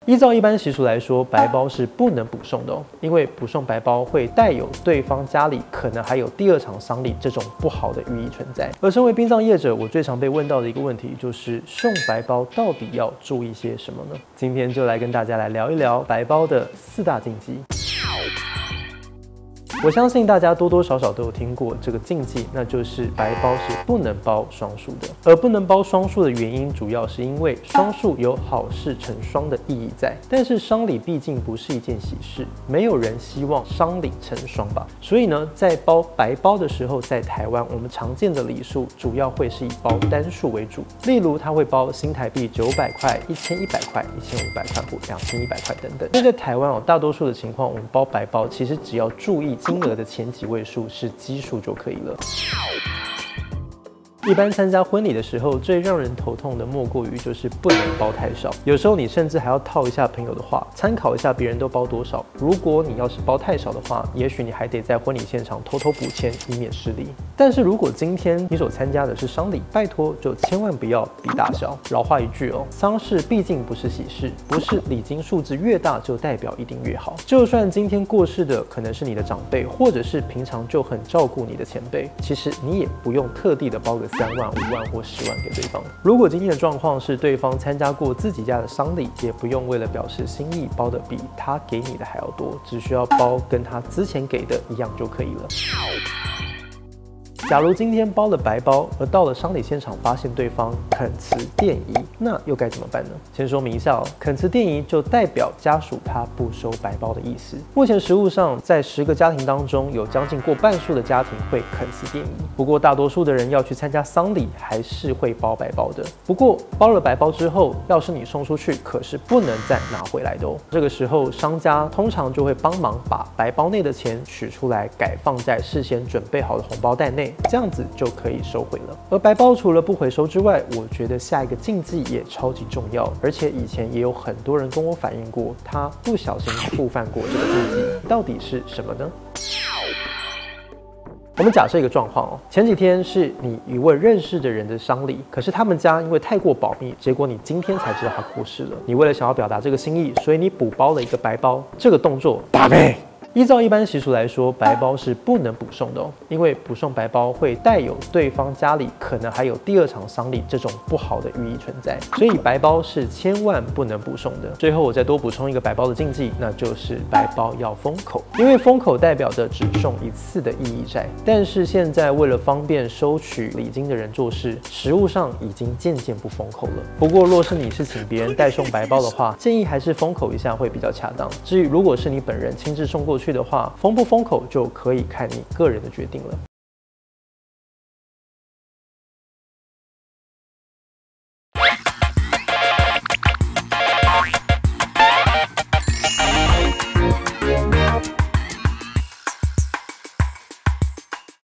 依照一般习俗来说，白包是不能补送的哦，因为补送白包会带有对方家里可能还有第二场丧礼这种不好的寓意存在。而身为殡葬业者，我最常被问到的一个问题就是送白包到底要注意些什么呢？今天就来跟大家来聊一聊白包的4大禁忌。我相信大家多多少少都有听过这个禁忌，那就是白包是不能包双数的。而不能包双数的原因，主要是因为双数有好事成双的意义在。但是丧礼毕竟不是一件喜事，没有人希望丧礼成双吧。所以呢，在包白包的时候，在台湾我们常见的礼数主要会是以包单数为主，例如它会包新台币900块、1100块、1500块或2100块等等。因为在台湾大多数的情况，我们包白包其实只要注意金额的前几位数是奇数就可以了。一般参加婚礼的时候，最让人头痛的莫过于就是不能包太少。有时候你甚至还要套一下朋友的话，参考一下别人都包多少。如果你要是包太少的话，也许你还得在婚礼现场偷偷补钱，以免失礼。但是如果今天你所参加的是丧礼，拜托就千万不要比大小。老话一句哦，丧事毕竟不是喜事，不是礼金数字越大就代表一定越好。就算今天过世的可能是你的长辈，或者是平常就很照顾你的前辈，其实你也不用特地的包个3万、5万或10万给对方。如果今天的状况是对方参加过自己家的丧礼，也不用为了表示心意包的比他给你的还要多，只需要包跟他之前给的一样就可以了。假如今天包了白包，而到了丧礼现场发现对方恳辞奠仪，那又该怎么办呢？先说明一下哦，恳辞奠仪就代表家属他不收白包的意思。目前实务上，在10个家庭当中，有将近过半数的家庭会恳辞奠仪。不过大多数的人要去参加丧礼，还是会包白包的。不过包了白包之后，要是你送出去，可是不能再拿回来的哦。这个时候，商家通常就会帮忙把白包内的钱取出来，改放在事先准备好的红包袋内。这样子就可以收回了。而白包除了不回收之外，我觉得下一个禁忌也超级重要，而且以前也有很多人跟我反映过，他不小心触犯过这个禁忌，到底是什么呢？我们假设一个状况哦，前几天是你一位认识的人的丧礼，可是他们家因为太过保密，结果你今天才知道他过世了。你为了想要表达这个心意，所以你补包了一个白包，这个动作打妹。依照一般习俗来说，白包是不能补送的哦，因为补送白包会带有对方家里可能还有第二场丧礼这种不好的寓意存在，所以白包是千万不能补送的。最后我再多补充一个白包的禁忌，那就是白包要封口，因为封口代表着只送一次的意义在。但是现在为了方便收取礼金的人做事，实务上已经渐渐不封口了。不过若是你是请别人代送白包的话，建议还是封口一下会比较恰当。至于如果是你本人亲自送过去的话，封不封口就可以看你个人的决定了。